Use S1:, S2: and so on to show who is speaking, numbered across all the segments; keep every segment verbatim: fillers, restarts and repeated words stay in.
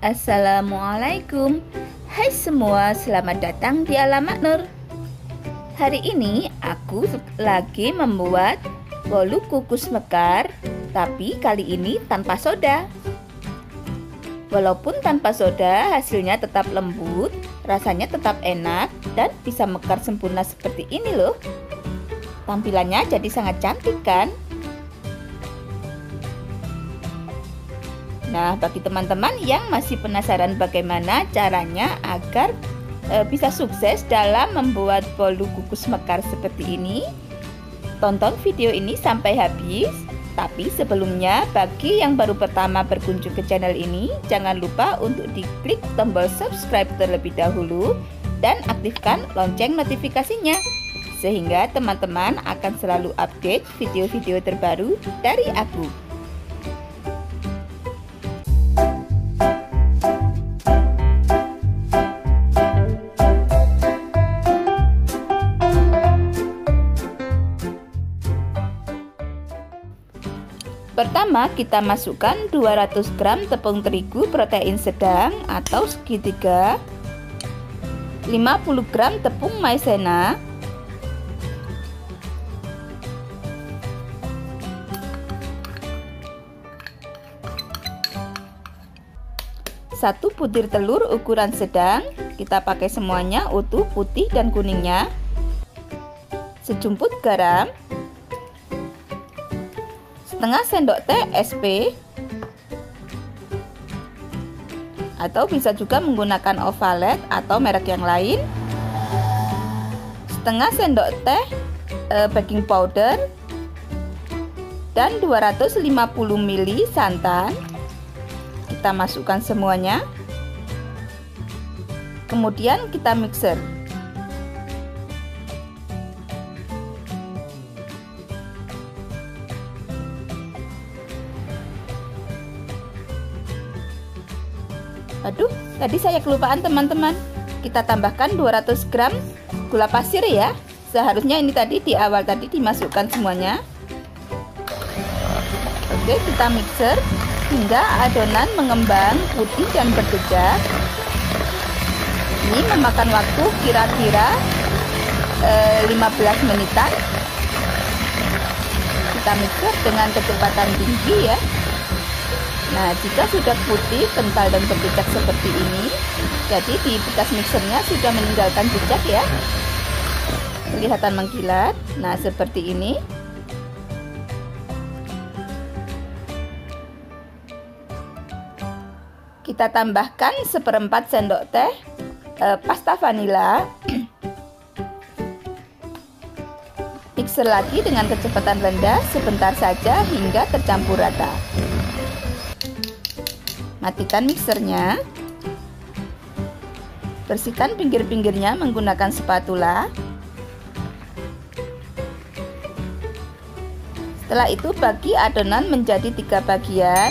S1: Assalamualaikum. Hai semua, selamat datang di Alam Maknur. Hari ini aku lagi membuat bolu kukus mekar, tapi kali ini tanpa soda. Walaupun tanpa soda, hasilnya tetap lembut, rasanya tetap enak, dan bisa mekar sempurna seperti ini loh. Tampilannya jadi sangat cantik kan? Nah, bagi teman-teman yang masih penasaran bagaimana caranya agar e, bisa sukses dalam membuat bolu kukus mekar seperti ini, tonton video ini sampai habis. Tapi sebelumnya, bagi yang baru pertama berkunjung ke channel ini, jangan lupa untuk diklik tombol subscribe terlebih dahulu dan aktifkan lonceng notifikasinya, sehingga teman-teman akan selalu update video-video terbaru dari aku. Pertama, kita masukkan dua ratus gram tepung terigu protein sedang atau segitiga, lima puluh gram tepung maizena, satu butir telur ukuran sedang, kita pakai semuanya utuh putih dan kuningnya, sejumput garam, setengah sendok teh S P, atau bisa juga menggunakan Ovalet atau merek yang lain, setengah sendok teh e, baking powder, dan dua ratus lima puluh mililiter santan. Kita masukkan semuanya, kemudian kita mixer. Aduh, tadi saya kelupaan teman-teman. Kita tambahkan dua ratus gram gula pasir ya. Seharusnya ini tadi di awal tadi dimasukkan semuanya. Oke, kita mixer hingga adonan mengembang putih dan berjejak. Ini memakan waktu kira-kira eh, lima belas menitan. Kita mixer dengan kecepatan tinggi ya. Nah, jika sudah putih, kental dan berjejak seperti ini, jadi di bekas mixernya sudah meninggalkan jejak ya. Kelihatan mengkilat. Nah, seperti ini. Kita tambahkan seperempat sendok teh eh, pasta vanila. Mixer lagi dengan kecepatan rendah sebentar saja hingga tercampur rata. Matikan mixernya. Bersihkan pinggir-pinggirnya menggunakan spatula. Setelah itu bagi adonan menjadi tiga bagian.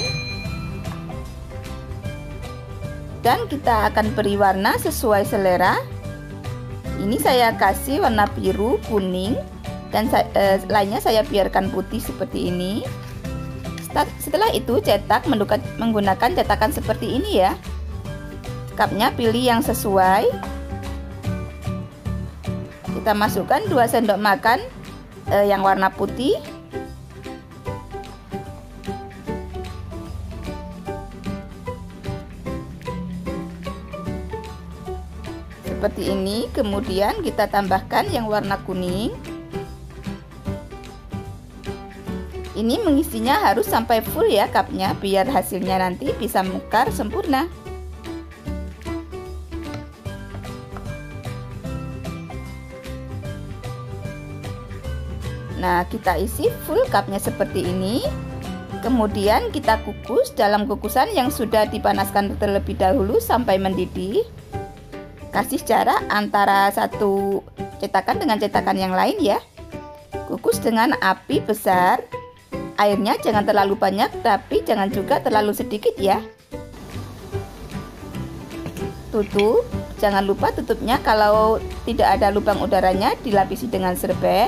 S1: Dan kita akan beri warna sesuai selera. Ini saya kasih warna biru, kuning, dan eh, lainnya saya biarkan putih seperti ini. Setelah itu cetak menggunakan cetakan seperti ini ya. Cupnya pilih yang sesuai. Kita masukkan dua sendok makan eh, yang warna putih. Seperti ini. Kemudian kita tambahkan yang warna kuning. Ini mengisinya harus sampai full ya cupnya, biar hasilnya nanti bisa mekar sempurna. Nah, kita isi full cupnya seperti ini. Kemudian kita kukus dalam kukusan yang sudah dipanaskan terlebih dahulu sampai mendidih. Kasih jarak antara satu cetakan dengan cetakan yang lain ya. Kukus dengan api besar. Airnya jangan terlalu banyak, tapi jangan juga terlalu sedikit ya. Tutup, jangan lupa tutupnya kalau tidak ada lubang udaranya dilapisi dengan serbet.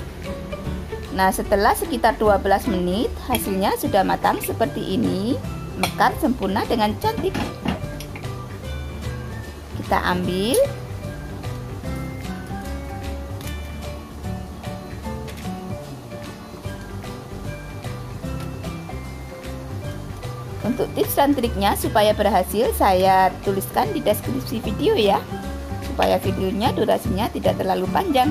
S1: Nah, setelah sekitar dua belas menit, hasilnya sudah matang seperti ini. mekar sempurna dengan cantik. Kita ambil. Untuk tips dan triknya supaya berhasil saya tuliskan di deskripsi video ya, supaya videonya durasinya tidak terlalu panjang.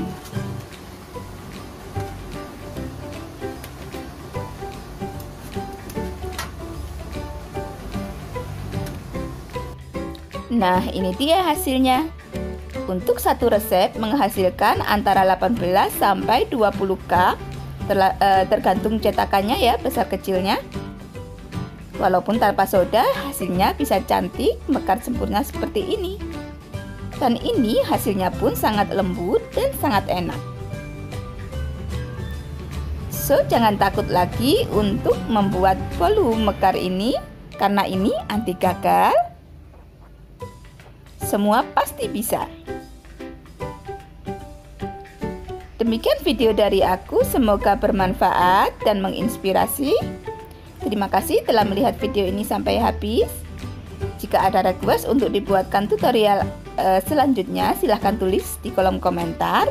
S1: Nah, ini dia hasilnya. Untuk satu resep menghasilkan antara delapan belas sampai dua puluh cup, tergantung cetakannya ya, besar kecilnya. Walaupun tanpa soda, hasilnya bisa cantik, mekar sempurna seperti ini. Dan ini hasilnya pun sangat lembut dan sangat enak. So, jangan takut lagi untuk membuat bolu mekar ini, karena ini anti gagal. Semua pasti bisa. Demikian video dari aku, semoga bermanfaat dan menginspirasi. Terima kasih telah melihat video ini sampai habis. Jika ada request untuk dibuatkan tutorial uh, selanjutnya, silahkan tulis di kolom komentar.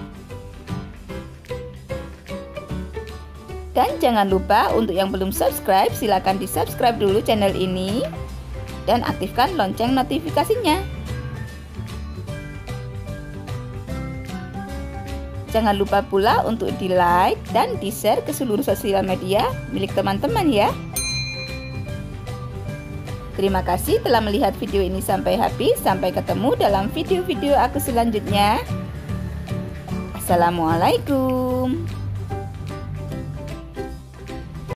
S1: Dan jangan lupa untuk yang belum subscribe, silahkan di subscribe dulu channel ini dan aktifkan lonceng notifikasinya. Jangan lupa pula untuk di like dan di share ke seluruh sosial media milik teman-teman ya. Terima kasih telah melihat video ini sampai habis. Sampai ketemu dalam video-video aku selanjutnya. Assalamualaikum.